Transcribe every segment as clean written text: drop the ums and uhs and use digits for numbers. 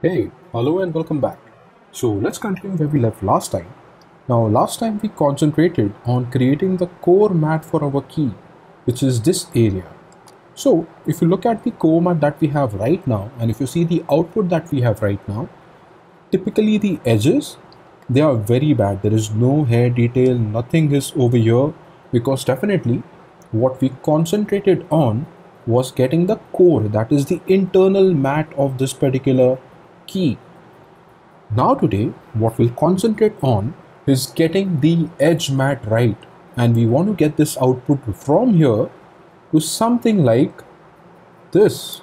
Hey, hello and welcome back. So let's continue where we left last time. Now, last time we concentrated on creating the core mat for our key, which is this area. So if you look at the core mat that we have right now, and if you see the output that we have right now, typically the edges, they are very bad. There is no hair detail, nothing is over here, because definitely what we concentrated on was getting the core, that is the internal mat of this particular key. Now today, what we'll concentrate on is getting the edge mat right, and we want to get this output from here to something like this.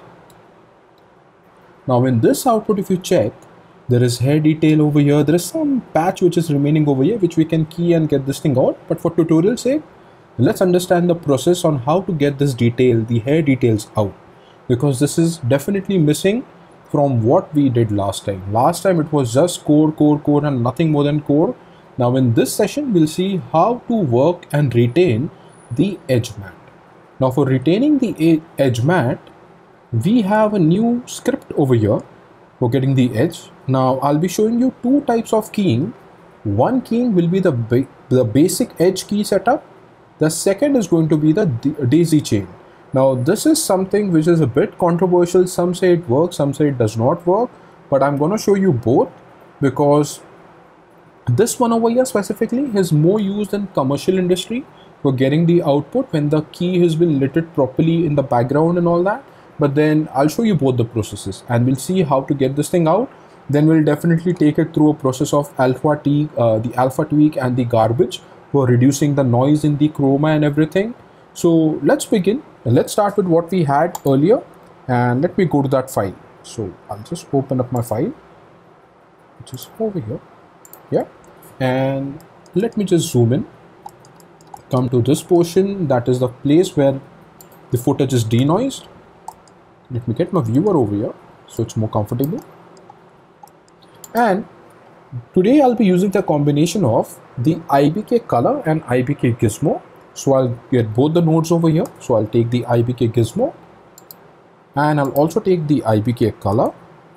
Now in this output, if you check, there is hair detail over here, there is some patch which is remaining over here which we can key and get this thing out, but for tutorial sake, let's understand the process on how to get this detail, the hair details out, because this is definitely missing from what we did last time. Last time it was just core and nothing more than core. Now in this session we'll see how to work and retain the edge mat. Now for retaining the edge mat, we have a new script over here for getting the edge. Now I'll be showing you two types of keying. One keying will be the basic edge key setup. The second is going to be the daisy chain. Now this is something which is a bit controversial. Some say it works, some say it does not work, but I'm going to show you both, because this one over here specifically is more used in commercial industry for getting the output when the key has been lit properly in the background and all that. But then I'll show you both the processes and we'll see how to get this thing out. Then we'll definitely take it through a process of the alpha tweak and the garbage for reducing the noise in the chroma and everything. So let's begin. Let's start with what we had earlier, and let me go to that file. So I'll just open up my file, which is over here. Yeah, and let me just zoom in, come to this portion, that is the place where the footage is denoised. Let me get my viewer over here so it's more comfortable. And today I'll be using the combination of the IBK color and IBK gizmo. So I'll get both the nodes over here. So I'll take the IBK gizmo and I'll also take the IBK color.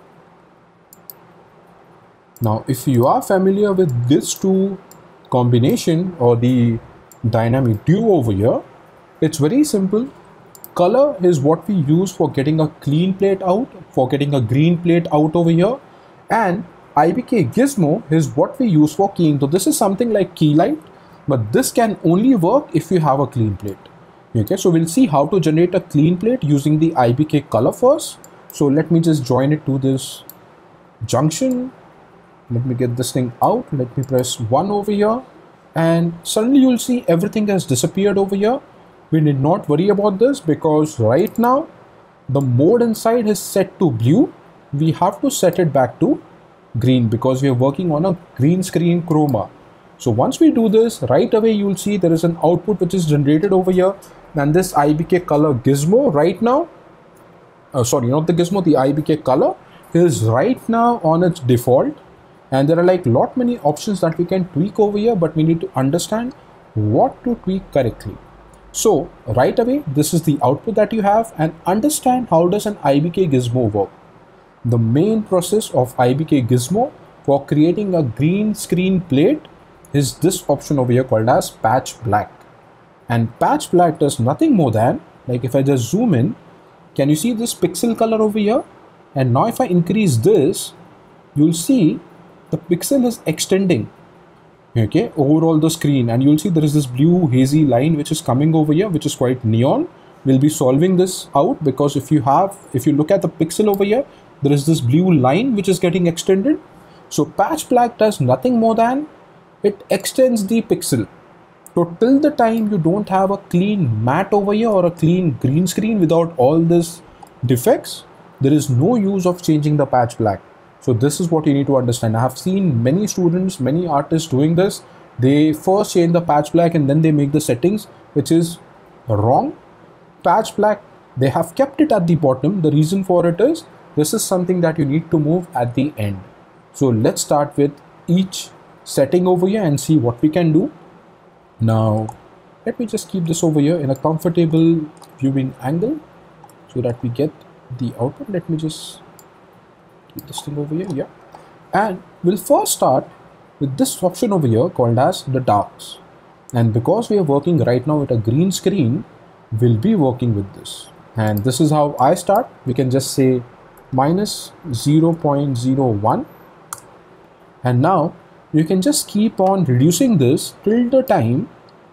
Now if you are familiar with these two combination or the dynamic duo over here, it's very simple. Color is what we use for getting a clean plate out, for getting a green plate out over here, and IBK gizmo is what we use for keying. So this is something like key light, but this can only work if you have a clean plate. Okay, so we'll see how to generate a clean plate using the IBK color first. So let me just join it to this junction. Let me get this thing out. Let me press 1 over here, and suddenly you'll see everything has disappeared over here. We need not worry about this because right now the mode inside is set to blue. We have to set it back to green because we are working on a green screen chroma. So once we do this, right away you will see there is an output which is generated over here, and this IBK color gizmo right now, sorry, not the gizmo, the IBK color is right now on its default, and there are like lot many options that we can tweak over here, but we need to understand what to tweak correctly. So right away, this is the output that you have, and understand how does an IBK gizmo work. The main process of IBK gizmo for creating a green screen plate is this option over here called as patch black. And patch black does nothing more than, like if I just zoom in, can you see this pixel color over here? And now if I increase this, you'll see the pixel is extending, okay, overall the screen, and you'll see there is this blue hazy line which is coming over here, which is quite neon. We'll be solving this out because if you look at the pixel over here, there is this blue line which is getting extended. So patch black does nothing more than it extends the pixel. So till the time you don't have a clean matte over here or a clean green screen without all these defects, there is no use of changing the patch black. So this is what you need to understand. I have seen many students, many artists doing this. They first change the patch black and then they make the settings, which is wrong. Patch black, they have kept it at the bottom. The reason for it is, this is something that you need to move at the end. So let's start with each setting over here and see what we can do. Now, let me just keep this over here in a comfortable viewing angle so that we get the output. Let me just keep this thing over here, yeah. And we'll first start with this option over here called as the darks. And because we are working right now at a green screen, we'll be working with this. And this is how I start. We can just say minus 0.01. And now you can just keep on reducing this till the time.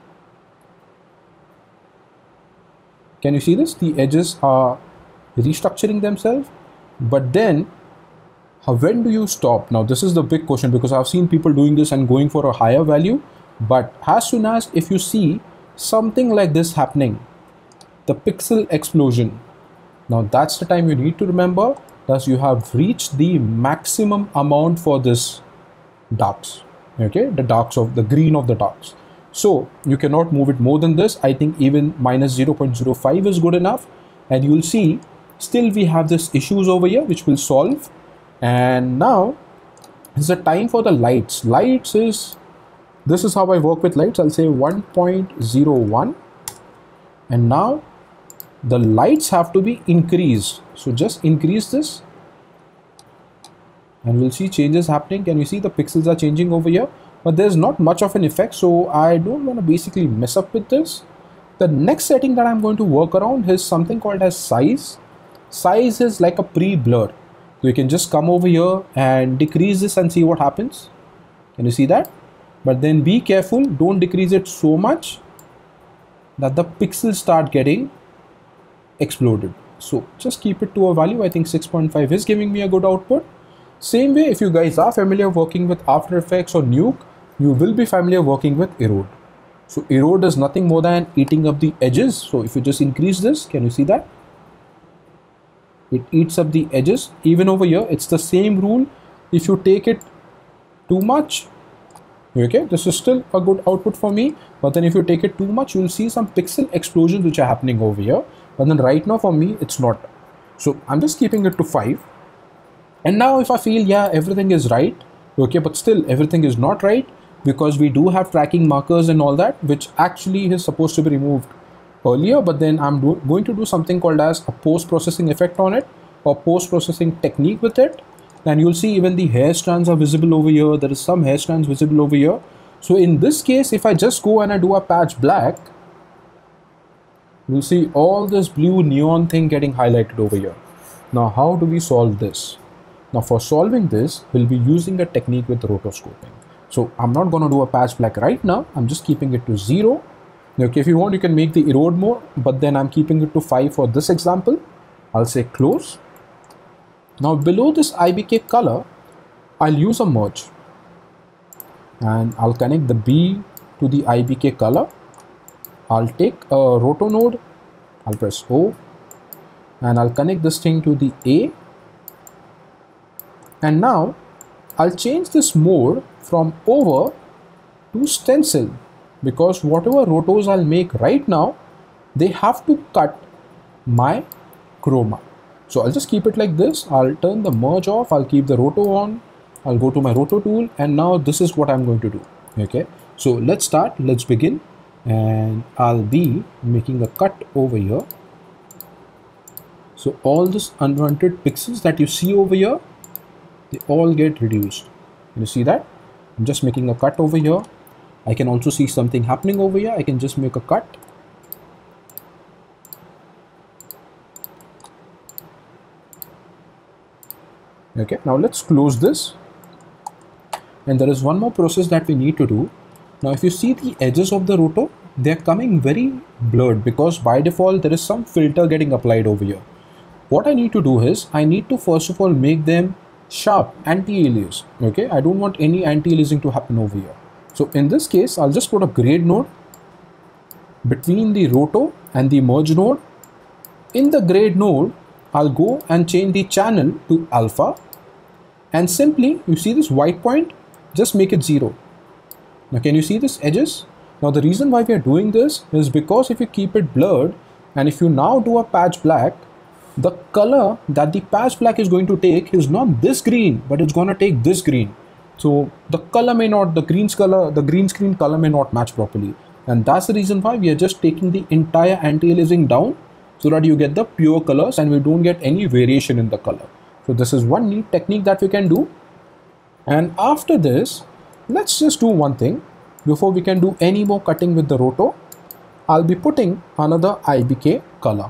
Can you see this? The edges are restructuring themselves. But then when do you stop? Now this is the big question, because I've seen people doing this and going for a higher value. But as soon as if you see something like this happening, the pixel explosion, now that's the time you need to remember that you have reached the maximum amount for this darks. Okay, the darks of the green of the darks. So you cannot move it more than this. I think even minus 0.05 is good enough. And you'll see still we have this issues over here which will solve. And now is the time for the lights. Lights is, this is how I work with lights. I'll say 1.01. And now the lights have to be increased. So just increase this. And we'll see changes happening. Can you see the pixels are changing over here? But there's not much of an effect. So I don't want to basically mess up with this. The next setting that I'm going to work around is something called as size. Size is like a pre-blur. So you can just come over here and decrease this and see what happens. Can you see that? But then be careful, don't decrease it so much that the pixels start getting exploded. So just keep it to a value. I think 6.5 is giving me a good output. Same way, if you guys are familiar working with After Effects or Nuke, you will be familiar working with erode. So erode is nothing more than eating up the edges. So if you just increase this, can you see that? It eats up the edges. Even over here, it's the same rule. If you take it too much, okay, this is still a good output for me. But then if you take it too much, you'll see some pixel explosions which are happening over here. But then right now for me, it's not. So I'm just keeping it to 5. And now if I feel, yeah, everything is right, okay, but still everything is not right, because we do have tracking markers and all that, which actually is supposed to be removed earlier. But then I'm going to do something called as a post-processing effect on it, or post-processing technique with it. And you'll see even the hair strands are visible over here. There is some hair strands visible over here. So in this case, if I just go and I do a patch black, you'll see all this blue neon thing getting highlighted over here. Now, how do we solve this? Now, for solving this, we'll be using a technique with rotoscoping. So I'm not going to do a patch black right now. I'm just keeping it to 0. Okay, if you want, you can make the erode more, but then I'm keeping it to 5 for this example. I'll say close. Now below this IBK color, I'll use a merge. And I'll connect the B to the IBK color. I'll take a roto node. I'll press O. And I'll connect this thing to the A. And now I'll change this mode from over to stencil, because whatever rotos I'll make right now, they have to cut my chroma. So I'll just keep it like this. I'll turn the merge off. I'll keep the roto on. I'll go to my roto tool, and now this is what I'm going to do. Okay, so let's start. Let's begin. And I'll be making a cut over here. So all this unwanted pixels that you see over here, they all get reduced. Can you see that? I'm just making a cut over here. I can also see something happening over here. I can just make a cut. Okay, now let's close this. And there is one more process that we need to do. Now, if you see the edges of the roto, they're coming very blurred, because by default, there is some filter getting applied over here. What I need to do is, I need to first of all make them sharp, anti-alias. Okay, I don't want any anti-aliasing to happen over here. So in this case, I'll just put a grade node between the roto and the merge node. In the grade node, I'll go and change the channel to alpha, and simply, you see this white point, just make it 0. Now can you see this edges? Now the reason why we are doing this is because if you keep it blurred, and if you now do a patch black, the color that the patch black is going to take is not this green, but it's going to take this green. So the color may not, the green screen color may not match properly. And that's the reason why we are just taking the entire anti-aliasing down, so that you get the pure colors and we don't get any variation in the color. So this is one neat technique that we can do. And after this, let's just do one thing. Before we can do any more cutting with the roto, I'll be putting another IBK color.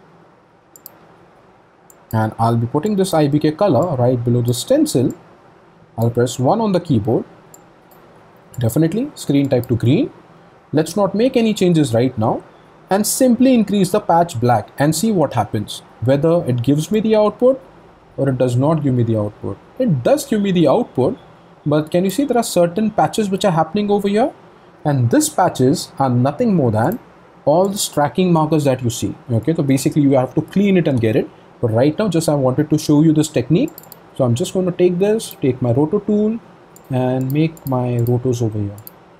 And I'll be putting this IBK color right below the stencil. I'll press 1 on the keyboard. Definitely screen type to green. Let's not make any changes right now and simply increase the patch black and see what happens. Whether it gives me the output or it does not give me the output. It does give me the output, but can you see there are certain patches which are happening over here? And these patches are nothing more than all the tracking markers that you see. Okay, so basically you have to clean it and get it. But right now just I wanted to show you this technique. So I'm just going to take this, take my roto tool and make my rotos over here.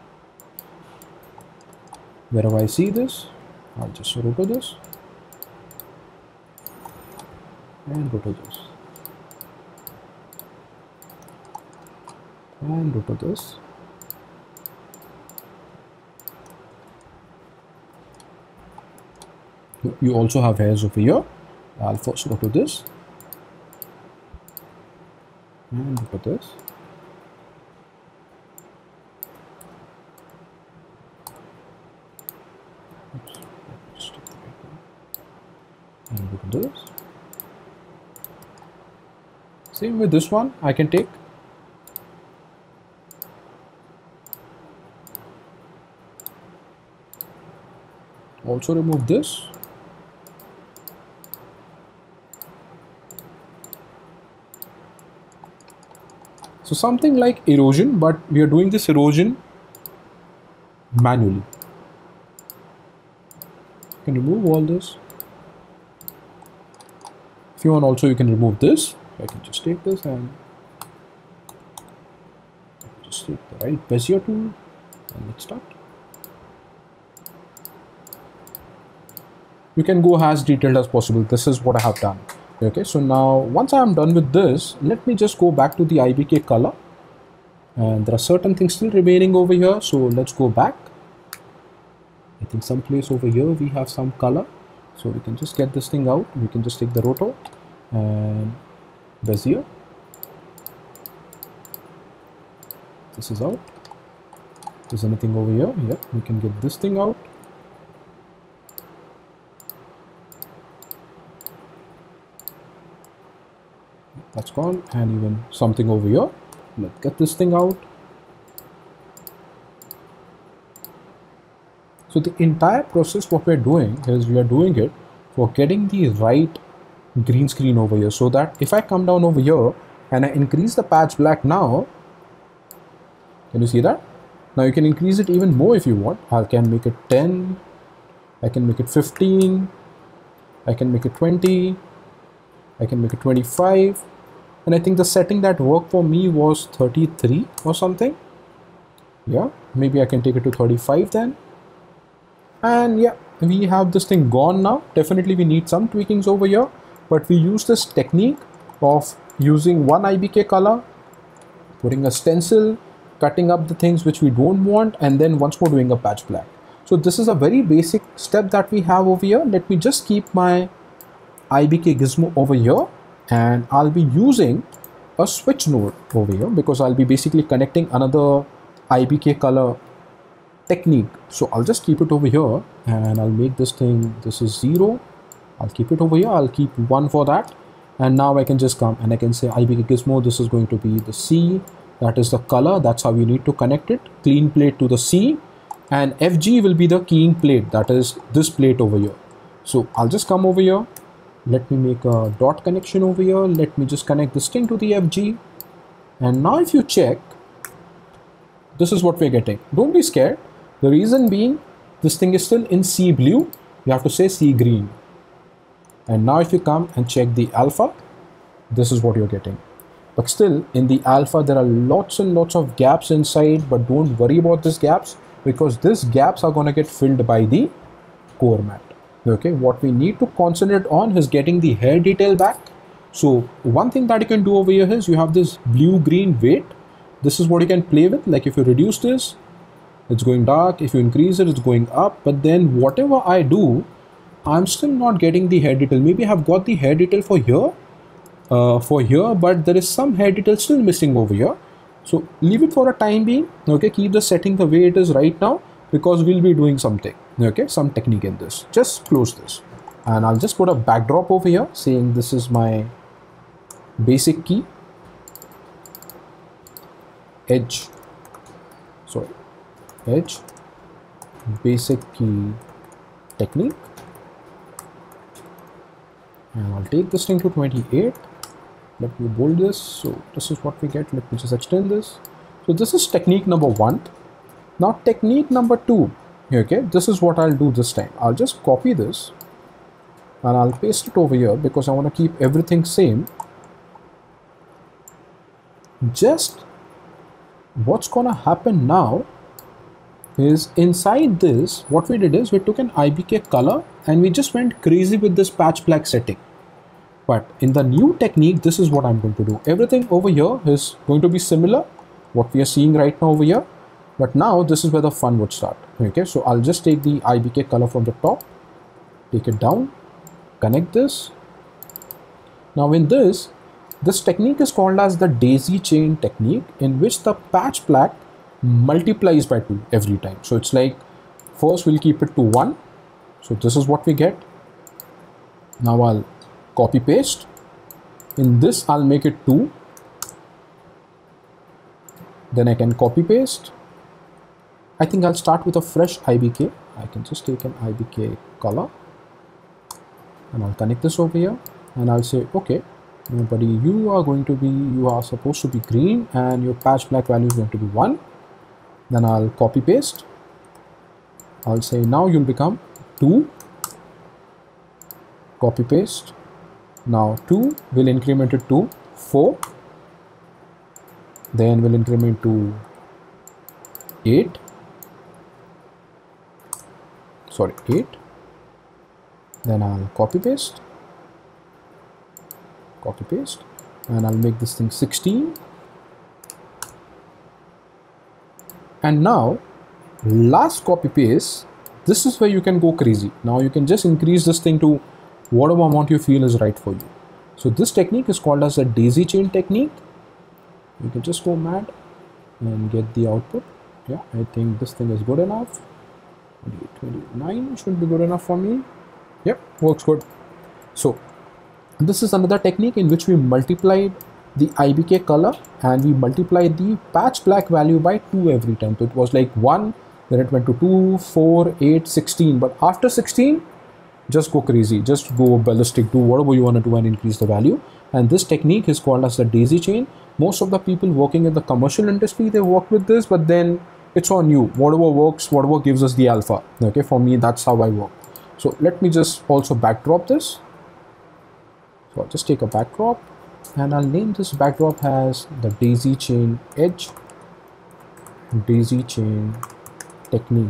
Wherever I see this, I'll just roto this and roto this and roto this. You also have hairs over here. I'll first roto this and roto this. And look at this. Same with this one, I can take. Also remove this. So something like erosion, but we are doing this erosion manually. You can remove all this. If you want also you can remove this. I can just take this and just take the right Bezier tool and let's start. You can go as detailed as possible. This is what I have done. Okay, so now once I am done with this, let me just go back to the IBK color. And there are certain things still remaining over here. So let's go back. I think someplace over here we have some color. So we can just get this thing out. We can just take the roto and Bezier. This is out. If there's anything over here, yeah, we can get this thing out. That's gone, and even something over here. Let's get this thing out. So the entire process, what we're doing is we are doing it for getting the right green screen over here, so that if I come down over here and I increase the patch black now, can you see that? Now you can increase it even more if you want. I can make it 10, I can make it 15, I can make it 20, I can make it 25. And I think the setting that worked for me was 33 or something. Yeah, maybe I can take it to 35 then. And yeah, we have this thing gone now. Definitely we need some tweakings over here, but we use this technique of using one IBK color, putting a stencil, cutting up the things which we don't want, and then once more doing a patch black. So this is a very basic step that we have over here. Let me just keep my IBK gizmo over here, and I'll be using a switch node over here because I'll be basically connecting another IBK color technique. So I'll just keep it over here and I'll make this thing, this is 0. I'll keep it over here. I'll keep 1 for that. And now I can just come and I can say IBK gizmo, this is going to be the C. That is the color. That's how we need to connect it. Clean plate to the C. And FG will be the keying plate. That is this plate over here. So I'll just come over here. Let me make a dot connection over here. Let me just connect this thing to the FG. And now if you check, this is what we're getting. Don't be scared. The reason being, this thing is still in C blue. You have to say C green. And now if you come and check the alpha, this is what you're getting. But still in the alpha, there are lots and lots of gaps inside, but don't worry about these gaps because these gaps are going to get filled by the core mat. Okay, what we need to concentrate on is getting the hair detail back. So one thing that you can do over here is you have this blue-green weight. This is what you can play with. Like if you reduce this, it's going dark. If you increase it, it's going up. But then whatever I do, I'm still not getting the hair detail. Maybe I have got the hair detail for here, for here, but there is some hair detail still missing over here. So leave it for a time being. Okay, keep the setting the way it is right now, because we'll be doing something, okay, some technique in this. Just close this, and I'll just put a backdrop over here saying this is my basic key, edge, sorry, edge, basic key technique, and I'll take this thing to 28. Let me bold this. So this is what we get. Let me just extend this. So this is technique number 1. Now technique number 2, okay, this is what I'll do this time. I'll just copy this and I'll paste it over here because I want to keep everything same. Just what's gonna happen now is inside this, what we did is we took an IBK color and we just went crazy with this patch black setting. But in the new technique, this is what I'm going to do. Everything over here is going to be similar, what we are seeing right now over here. But now this is where the fun would start. Okay, so I'll just take the IBK color from the top, take it down, connect this. Now in this technique is called as the daisy chain technique, in which the patch black multiplies by 2 every time. So it's like, first we'll keep it to 1. So this is what we get. Now I'll copy paste. In this I'll make it 2. Then I can copy paste. I think I'll start with a fresh IBK. I can just take an IBK color and I'll connect this over here, and I'll say, okay, buddy, you are supposed to be green and your patch black value is going to be 1. Then I'll copy paste. I'll say now you'll become 2. Copy paste. Now 2 will increment it to 4. Then we'll increment to 8. Sorry, 8. Then I'll copy paste, and I'll make this thing 16. And now last copy paste, this is where you can go crazy. Now you can just increase this thing to whatever amount you feel is right for you. So this technique is called as a daisy chain technique. You can just go mad and get the output. Yeah, I think this thing is good enough. 29 should be good enough for me. Yep, works good. So this is another technique in which we multiplied the IBK color and we multiplied the patch black value by 2 every time. So it was like 1, then it went to 2, 4, 8, 16. But after 16, just go crazy, just go ballistic, do whatever you want to do and increase the value. And this technique is called as the daisy chain. Most of the people working in the commercial industry, they work with this, but then it's on you. Whatever works, whatever gives us the alpha. Okay, for me, that's how I work. So let me just also backdrop this. So I'll just take a backdrop and I'll name this backdrop as the daisy chain edge, daisy chain technique.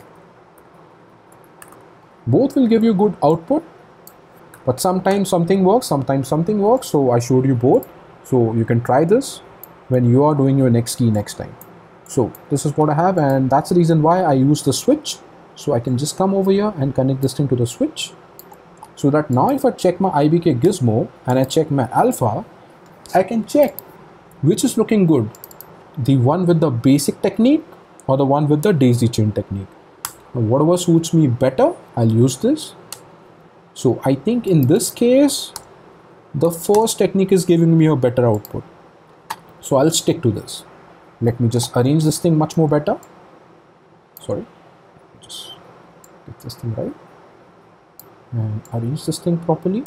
Both will give you good output, but sometimes something works, sometimes something works. So I showed you both. So you can try this when you are doing your next key next time. So this is what I have, and that's the reason why I use the switch. So I can just come over here and connect this thing to the switch, so that now if I check my IBK gizmo and I check my alpha, I can check which is looking good, the one with the basic technique or the one with the daisy chain technique. Now, whatever suits me better, I'll use this. So I think in this case, the first technique is giving me a better output. So I'll stick to this. Let me just arrange this thing much more better. Sorry, just get this thing right and arrange this thing properly.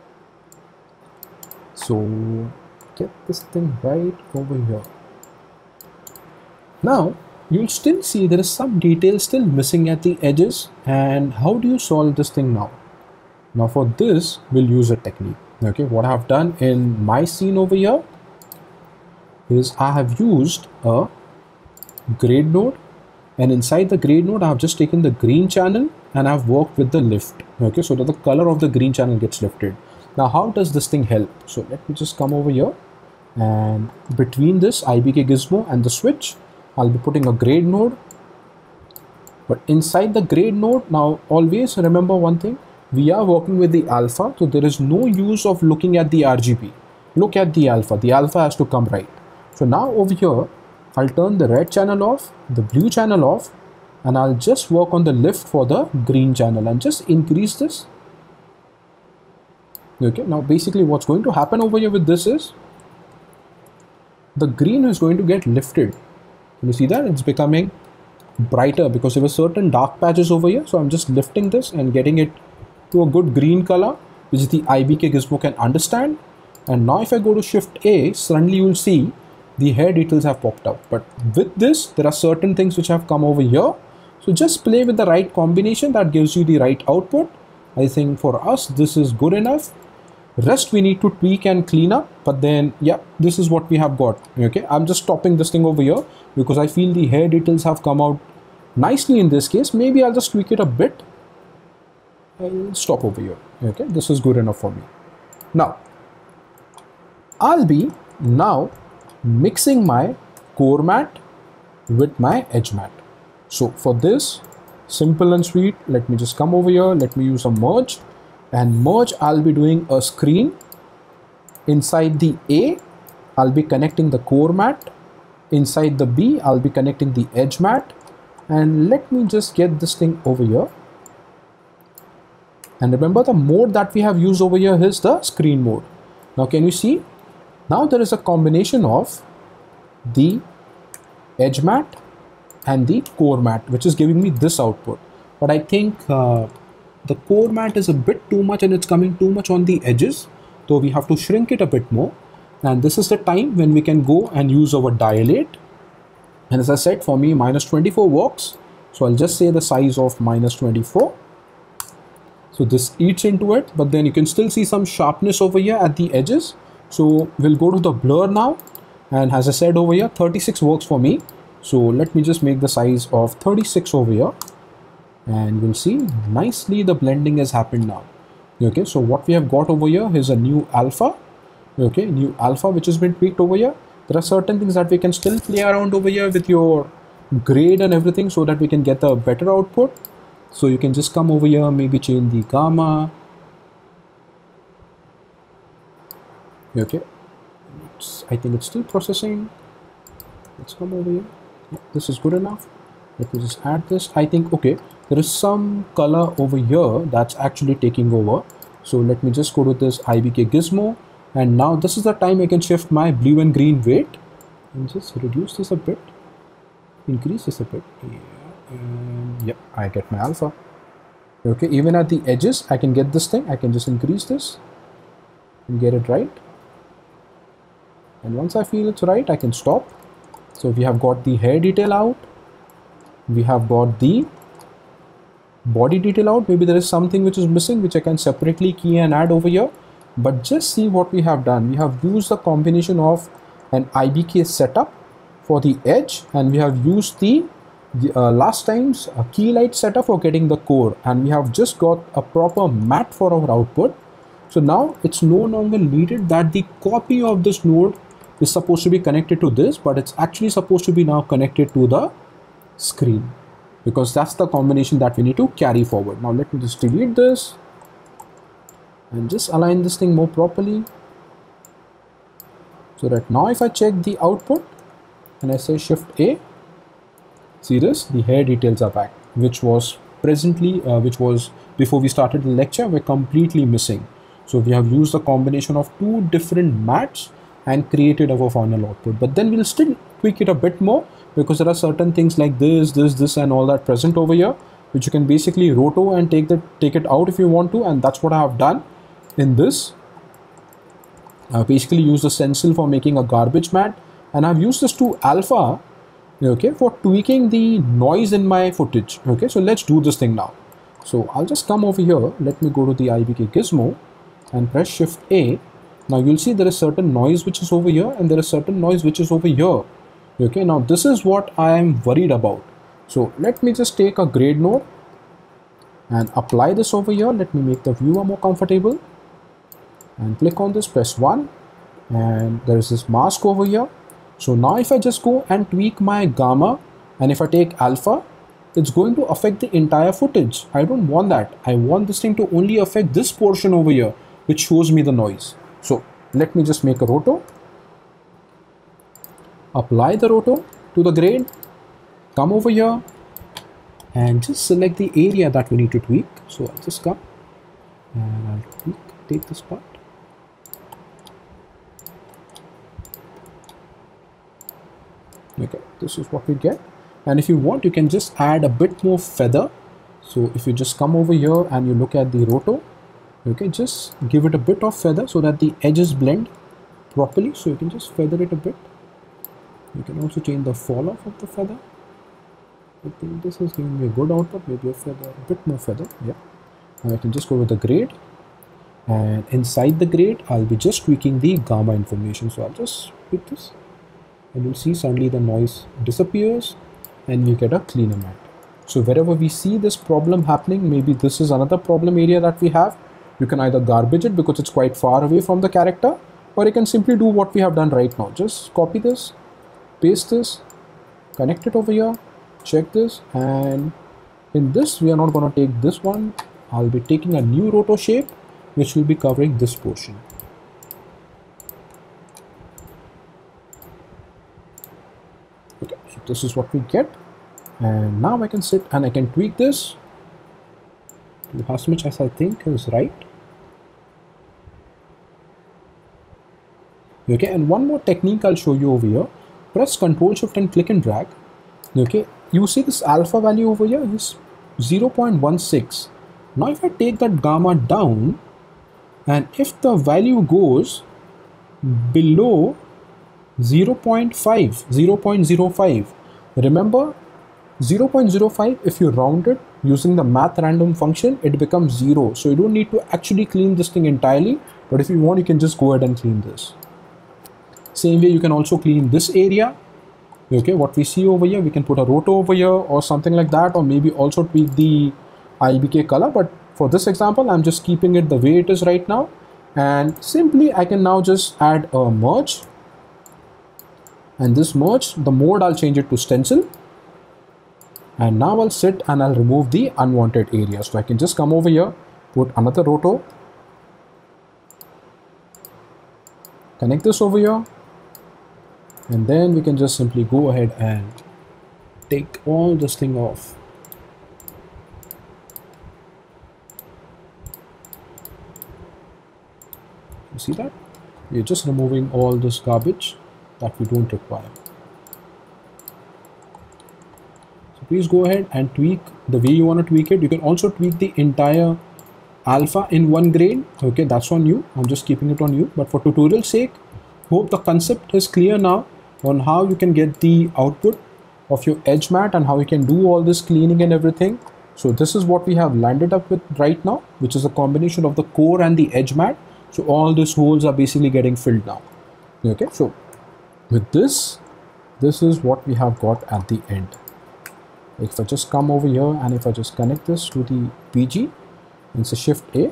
So get this thing right over here. Now you'll still see there is some detail still missing at the edges. And how do you solve this thing now? Now for this, we'll use a technique. Okay, what I have done in my scene over here is I have used a grade node, and inside the grade node I have just taken the green channel and I've worked with the lift. Okay, so that the color of the green channel gets lifted. Now how does this thing help? So let me just come over here, and between this IBK gizmo and the switch, I'll be putting a grade node. But inside the grade node, now always remember one thing, we are working with the alpha, so there is no use of looking at the RGB. look at the alpha. The alpha has to come right. So now over here, I'll turn the red channel off, the blue channel off, and I'll just work on the lift for the green channel and just increase this. Okay, now basically what's going to happen over here with this is the green is going to get lifted. Can you see that? It's becoming brighter because there were certain dark patches over here. So I'm just lifting this and getting it to a good green color, which the IBK Gizmo can understand. And now if I go to Shift A, suddenly you'll see the hair details have popped up. But with this, there are certain things which have come over here. So just play with the right combination that gives you the right output. I think for us, this is good enough. Rest we need to tweak and clean up, but then yeah, this is what we have got. Okay, I'm just stopping this thing over here because I feel the hair details have come out nicely in this case. Maybe I'll just tweak it a bit. I'll stop over here. Okay, this is good enough for me. Now I'll be now mixing my core matte with my edge matte. So for this, simple and sweet, let me just come over here. Let me use a merge. And merge, I'll be doing a screen. Inside the A, I'll be connecting the core matte. Inside the B, I'll be connecting the edge matte. And let me just get this thing over here. And remember, the mode that we have used over here is the screen mode. Now can you see? Now there is a combination of the edge matte and the core matte, which is giving me this output. But I think the core matte is a bit too much and it's coming too much on the edges, so we have to shrink it a bit more. And this is the time when we can go and use our dilate. And as I said, for me -24 works, so I'll just say the size of -24. So this eats into it, but then you can still see some sharpness over here at the edges. So we'll go to the blur now, and as I said over here, 36 works for me. So let me just make the size of 36 over here. And you'll see nicely the blending has happened now. Okay, so what we have got over here is a new alpha. Okay, new alpha which has been tweaked over here. There are certain things that we can still play around over here with your grade and everything so that we can get a better output. So you can just come over here, maybe change the gamma. Okay, I think it's still processing. Let's come over here. Yeah, this is good enough. Let me just add this. I think, okay, there is some color over here that's actually taking over. So let me just go to this IBK Gizmo. And now this is the time I can shift my blue and green weight. And just reduce this a bit. Increase this a bit. Yeah, and yep, I get my alpha. Okay, even at the edges, I can get this thing. I can just increase this and get it right. And once I feel it's right, I can stop. So we have got the hair detail out. We have got the body detail out. Maybe there is something which is missing, which I can separately key and add over here. But just see what we have done. We have used the combination of an IBK setup for the edge, and we have used the last time's key light setup for getting the core, and we have just got a proper matte for our output. So now it's no longer needed that the copy of this node is supposed to be connected to this, but it's actually supposed to be now connected to the screen, because that's the combination that we need to carry forward. Now let me just delete this and just align this thing more properly, so that now if I check the output and I say Shift A, see this, the hair details are back, which was presently which was before we started the lecture, were completely missing. So we have used a combination of two different mattes and created our final output. But then we'll still tweak it a bit more, because there are certain things like this and all that present over here, which you can basically roto and take it out if you want to. And that's what I have done in this. I basically used the stencil for making a garbage matte, and I've used this to alpha, okay, for tweaking the noise in my footage. Okay, so let's do this thing now. So I'll just come over here. Let me go to the IBK Gizmo and press Shift A. Now you'll see there is certain noise which is over here, and there is certain noise which is over here. Okay, now this is what I am worried about. So let me just take a grade node and apply this over here. Let me make the viewer more comfortable and click on this, press 1, and there is this mask over here. So now if I just go and tweak my gamma, and if I take alpha, it's going to affect the entire footage. I don't want that. I want this thing to only affect this portion over here, which shows me the noise. So Let me just make a roto, apply the roto to the grade, come over here and just select the area that we need to tweak. So I'll just come and I'll tweak, take this part. Okay, this is what we get. And if you want, you can just add a bit more feather. So if you just come over here and you look at the roto, okay, just give it a bit of feather so that the edges blend properly. So you can just feather it a bit. You can also change the fall off of the feather. I think this is giving me a good output, maybe a feather, a bit more feather, yeah. And I can just go with the grade, and inside the grade, I'll be just tweaking the gamma information. So I'll just tweak this, and you'll see suddenly the noise disappears, and we get a cleaner matte. So wherever we see this problem happening, maybe this is another problem area that we have, you can either garbage it because it's quite far away from the character, or you can simply do what we have done right now. Just copy this, paste this, connect it over here, check this, and in this we are not going to take this one. I'll be taking a new roto shape which will be covering this portion. Okay, so this is what we get, and now I can sit and I can tweak this to as much as I think is right. Okay, and one more technique I'll show you over here. Press Ctrl Shift and click and drag. Okay, you see this alpha value over here is 0.16. Now if I take that gamma down, and if the value goes below 0.05, remember 0.05, if you round it using the math random function, it becomes 0. So you don't need to actually clean this thing entirely, but if you want, you can just go ahead and clean this. Same way you can also clean this area. Okay, what we see over here, we can put a roto over here or something like that, or maybe also tweak the IBK color, but for this example I'm just keeping it the way it is right now, and simply I can now just add a merge, and this merge, the mode I'll change it to stencil, and now I'll sit and I'll remove the unwanted areas. So I can just come over here, put another roto, connect this over here, and then we can just simply go ahead and take all this thing off. You see that? We're just removing all this garbage that we don't require. So please go ahead and tweak the way you want to tweak it. You can also tweak the entire alpha in one grade. Okay, that's on you. I'm just keeping it on you. But for tutorial sake, hope the concept is clear now on how you can get the output of your edge mat and how you can do all this cleaning and everything. So this is what we have landed up with right now, which is a combination of the core and the edge mat. So all these holes are basically getting filled now. Okay, so with this is what we have got at the end. If I just come over here and if I just connect this to the PG and say Shift A,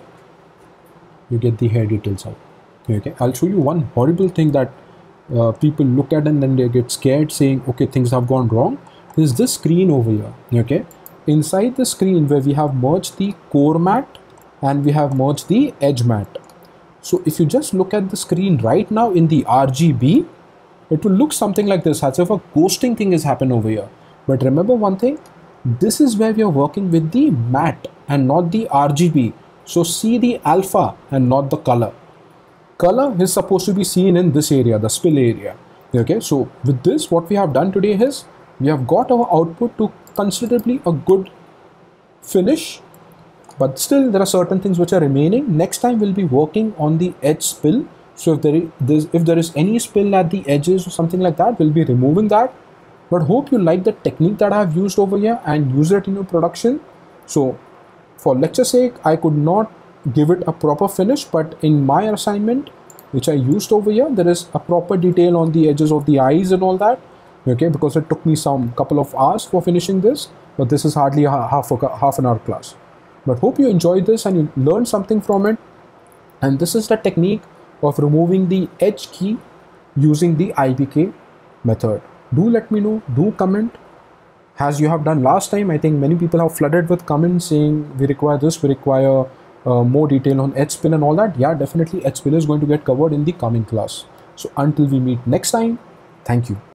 you get the hair details out. Okay, I'll show you one horrible thing that people look at and then they get scared saying, okay, things have gone wrong. Is this screen over here. Okay, inside the screen where we have merged the core mat and we have merged the edge mat. So if you just look at the screen right now in the RGB, it will look something like this, as if a ghosting thing has happened over here. But remember one thing, this is where we are working with the matte and not the RGB. So see the alpha and not the color. Color is supposed to be seen in this area, the spill area. Okay, so with this, what we have done today is we have got our output to considerably a good finish, but still there are certain things which are remaining. Next time we'll be working on the edge spill. So if there is any spill at the edges or something like that, we'll be removing that. But hope you like the technique that I have used over here and use it in your production. So for lecture sake, I could not give it a proper finish, but in my assignment which I used over here, there is a proper detail on the edges of the eyes and all that. Okay, because it took me some couple of hours for finishing this, but this is hardly a half an hour class. But hope you enjoyed this and you learned something from it. And this is the technique of removing the edge key using the IBK method. Do let me know, do comment as you have done last time. I think many people have flooded with comments saying we require this, we require more detail on HSpil and all that, yeah, definitely HSpil is going to get covered in the coming class. So until we meet next time, thank you.